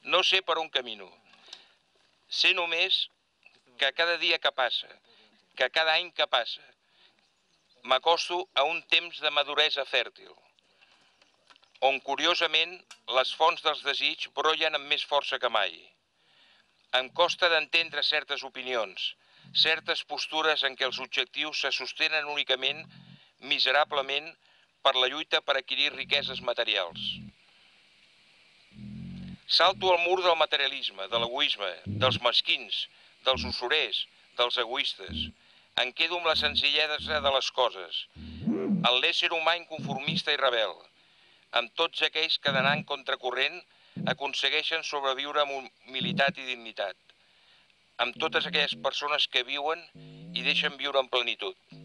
No sé per on camino. Sé només que cada dia que passa, que cada any que passa, m'acosto a un temps de maduresa fèrtil, on, curiosament, les fonts dels desigs brollen amb més força que mai. Em costa d'entendre certes opinions, certes postures en què els objectius se sostenen únicament, miserablement, per la lluita per adquirir riqueses materials. Salto al mur del materialisme, de l'egoisme, dels mesquins, dels usurers, dels egoistes. Em quedo amb la senzillesa de les coses, en l'ésser humà inconformista i rebel, amb tots aquells que d'anant contracorrent aconsegueixen sobreviure amb humilitat i dignitat, amb totes aquelles persones que viuen i deixen viure en plenitud.